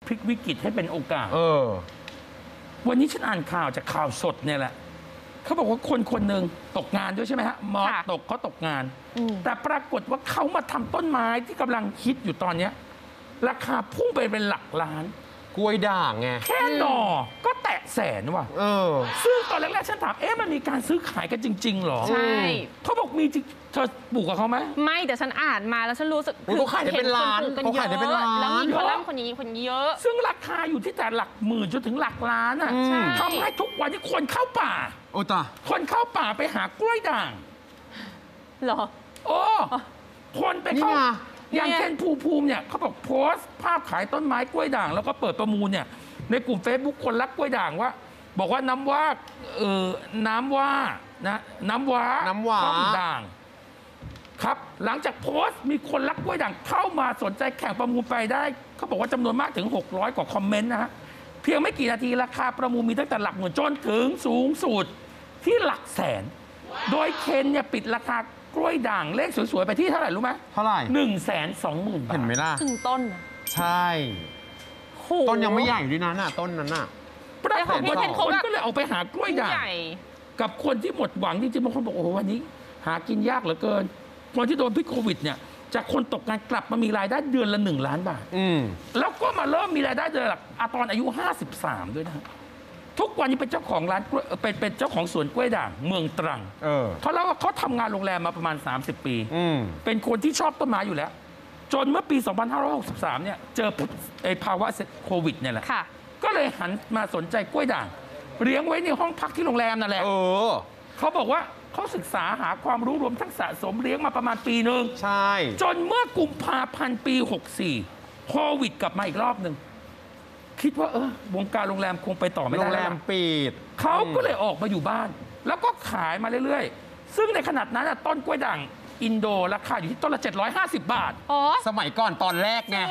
พลิกวิกฤตให้เป็นโอกาสวันนี้ฉันอ่านข่าวจากข่าวสดเนี่ยแหละเขาบอกว่าคนหนึ่งตกงานด้วยใช่ไหมฮะมอสเขาตกงานแต่ปรากฏว่าเขามาทำต้นไม้ที่กำลังฮิตอยู่ตอนนี้ราคาพุ่งไปเป็นหลักล้านกล้วยด่างไงแค่หน่อก็แตะแสนว่ะซึ่งตอนแรกๆฉันถามมันมีการซื้อขายกันจริงๆหรอใช่เขาบอกมีจริงเธอปลูกกับเขาไหมไม่แต่ฉันอ่านมาแล้วฉันรู้สึกเขาขายได้เป็นล้านเขาขายได้เป็นล้านแล้วมีคนร่ำคนนี้คนเยอะซึ่งราคาอยู่ที่แต่หลักหมื่นจนถึงหลักล้านอ่ะทำให้ทุกวันนี้คนเข้าป่าโอ้ตาคนเข้าป่าไปหากล้วยด่างเหรอโอ้คนไปเข้าอย่างเคนภูมิเนี่ยเขาบอกโพสต์ภาพขายต้นไม้กล้วยด่างแล้วก็เปิดประมูลเนี่ยในกลุ่ม Facebook คนรักกล้วยด่างว่าบอกว่าน้ำว้าน้ำว้าต้นด่างครับหลังจากโพสต์มีคนรักกล้วยด่างเข้ามาสนใจแข่งประมูลไปได้เขาบอกว่าจำนวนมากถึง600กว่าคอมเมนต์นะฮะเพียงไม่กี่นาทีราคาประมูลมีตั้งแต่หลักหมื่นจนถึงสูงสุดที่หลักแสนโดยเคนเนี่ยปิดราคากล้วยด่างเลขสวยๆไปที่เท่าไหร่รู้ไหมเท่าไหร่ 120,000 บาทเห็นไหมล่ะถึงต้นใช่ต้นยังไม่ใหญ่ด้วยนะต้นนั้นน่ะปรากฏว่าคนก็เลยเอาไปหากล้วยด่างกับคนที่หมดหวังจริงๆบางคนบอกโอ้โหวันนี้หากินยากเหลือเกินคนที่โดนพิษโควิดเนี่ยจากคนตกงานกลับมามีรายได้เดือนละ1 ล้านบาทแล้วก็มาเริ่มมีรายได้เดือนละตอนอายุ53ด้วยนะทุกวันนี้เป็นเจ้าของร้านเป็นเจ้าของสวนกล้วยด่างเมืองตรังเขาเล่าว่าเขาทำงานโรงแรมมาประมาณ30 ปีเป็นคนที่ชอบต้นไม้อยู่แล้วจนเมื่อปี 2563 เนี่ยเจอภาวะโควิดเนี่ยแหละก็เลยหันมาสนใจกล้วยด่างเลี้ยงไว้ในห้องพักที่โรงแรมนั่นแหละเขาบอกว่าเขาศึกษาหาความรู้รวมทั้งสะสมเลี้ยงมาประมาณปีหนึ่งใช่จนเมื่อกุมภาพันธ์ปี 64 โควิดกลับมาอีกรอบหนึ่งคิดว่าวงการโรงแรมคงไปต่อไม่ได้โรงแรมปิดเขาก็เลยออกมาอยู่บ้านแล้วก็ขายมาเรื่อยๆซึ่งในขนาดนั้นต้นกล้วยด่างอินโดราคาอยู่ที่ต้นละ750 บาทสมัยก่อนตอนแรกไง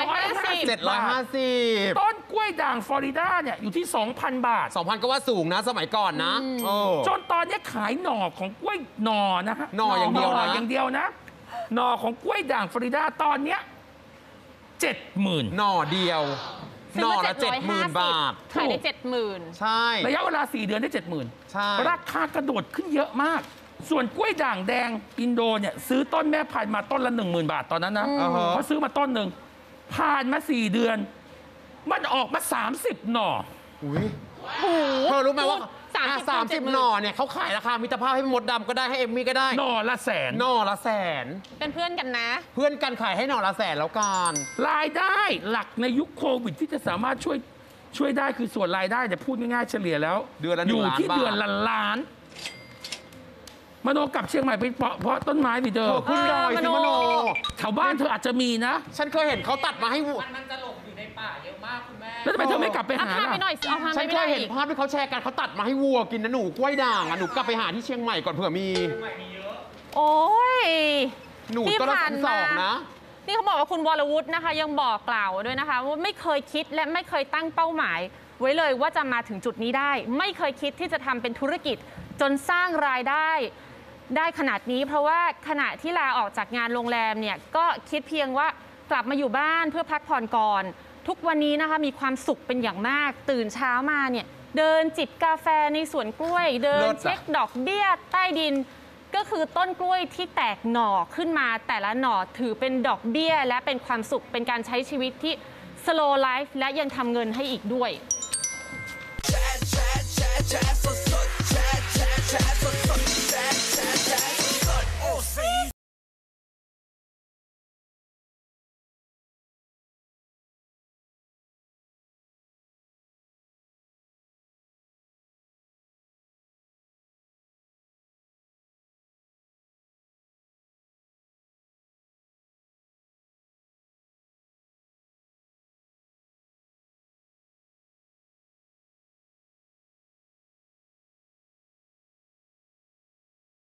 750 ต้นกล้วยด่างฟลอริดาเนี่ยอยู่ที่ 2,000 บาท 2,000 ก็ว่าสูงนะสมัยก่อนนะจนตอนนี้ขายหน่อของกล้วยหน่อนะฮะหน่ออย่างเดียวนะหน่อของกล้วยด่างฟลอริดาตอนเนี้ย70,000 หน่อเดียวหน่อละ70,000 บาทขายได้70,000 ใช่ระยะเวลา4 เดือนได้70,000 ใช่ราคากระโดดขึ้นเยอะมากส่วนกล้วยด่างแดงอินโดเนี่ยซื้อต้นแม่พันธุ์มาต้นละ 10,000 บาทตอนนั้นนะเขาซื้อมาต้นหนึ่งผ่านมา4 เดือนมันออกมา30 หน่อเธอรู้ไหมว่า30 หน่อเนี่ยเขาขายราคามิตรภาพให้มดดำก็ได้ให้เอมมี่ก็ได้หน่อละแสนเป็นเพื่อนกันนะเพื่อนกันขายให้หน่อละแสนแล้วกันรายได้หลักในยุคโควิดที่จะสามารถช่วยได้คือส่วนรายได้จะพูดง่ายๆเฉลี่ยแล้วอยู่ที่เดือนละล้านมโนกลับเชียงใหม่ไปเพราะต้นไม้พี่เธอขึ้นดอยสิมโนแถวบ้านเธออาจจะมีนะฉันเคยเห็นเขาตัดมาให้วัวมันจะหลงอยู่ในป่าเยอะมากคุณแม่แล้วทำไมเธอไม่กลับไปหาล่ะฉันเคยเห็นภาพที่เขาแชร์กันเขาตัดมาให้วัวกินนะหนูกล้วยด่างหนูกลับไปหาที่เชียงใหม่ก่อนเผื่อมีโอ้ยหนูต้นละ2,000นะนี่เขาบอกว่าคุณวรวุฒินะคะยังบอกกล่าวด้วยนะคะว่าไม่เคยคิดและไม่เคยตั้งเป้าหมายไว้เลยว่าจะมาถึงจุดนี้ได้ไม่เคยคิดที่จะทำเป็นธุรกิจจนสร้างรายได้ขนาดนี้เพราะว่าขณะที่ลาออกจากงานโรงแรมเนี่ยก็คิดเพียงว่ากลับมาอยู่บ้านเพื่อพักผ่อนก่อนทุกวันนี้นะคะมีความสุขเป็นอย่างมากตื่นเช้ามาเนี่ยเดินจิบกาแฟในสวนกล้วยเดินเช็คดอกเบี้ยใต้ดินก็คือต้นกล้วยที่แตกหน่อขึ้นมาแต่ละหน่อถือเป็นดอกเบี้ยและเป็นความสุขเป็นการใช้ชีวิตที่ slow life และยังทำเงินให้อีกด้วยแชร์